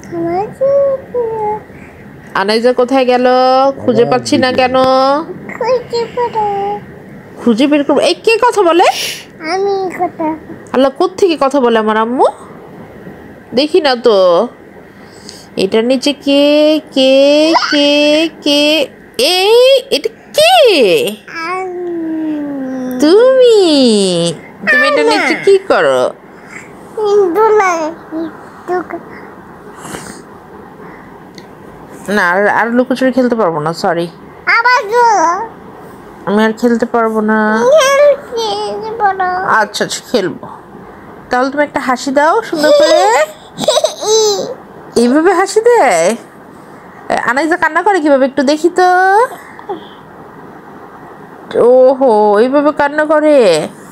আনাইজা কোথায় গেল? খুঁজে পাচ্ছি না কেন? খুঁজে বের করবো। এই কে কথা বলে? আমি কথা। আল্লাহ, কোত্থেকে কথা বলে আমার আম্মু? দেখি না তো। এটার নিচে কে কে কে কে? এই এটা কে? তুমি তুমি এটার নিচে কি করো? না আর লুকোচুরি খেলতে পারবো না, সরি। আমি আর খেলতে পারবো না। আচ্ছা আচ্ছা খেলবো। তাহলে তুমি একটা হাসি দাও সুন্দর করে। এইভাবে হাসি দেয়? আনাইজা কান্না করে কিভাবে একটু দেখি তো। ওহো, এইভাবে কান্না করে।